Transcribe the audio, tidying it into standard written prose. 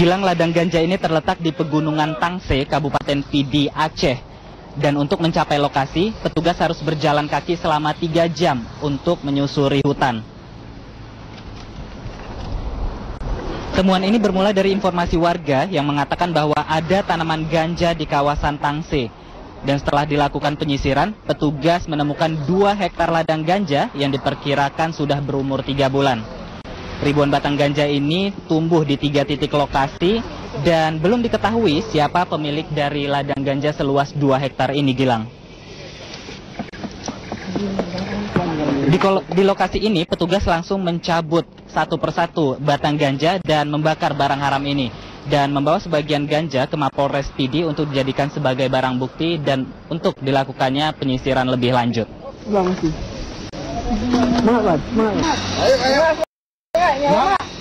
Gilang, ladang ganja ini terletak di Pegunungan Tangse, Kabupaten Pidi, Aceh. Dan untuk mencapai lokasi, petugas harus berjalan kaki selama 3 jam untuk menyusuri hutan. Temuan ini bermula dari informasi warga yang mengatakan bahwa ada tanaman ganja di kawasan Tangse. Dan setelah dilakukan penyisiran, petugas menemukan 2 hektar ladang ganja yang diperkirakan sudah berumur 3 bulan. Ribuan batang ganja ini tumbuh di 3 titik lokasi dan belum diketahui siapa pemilik dari ladang ganja seluas 2 hektar ini, Gilang. Di lokasi ini, petugas langsung mencabut satu persatu batang ganja dan membakar barang haram ini. Dan membawa sebagian ganja ke Mapolres Pidi untuk dijadikan sebagai barang bukti dan untuk dilakukannya penyisiran lebih lanjut. Semangat.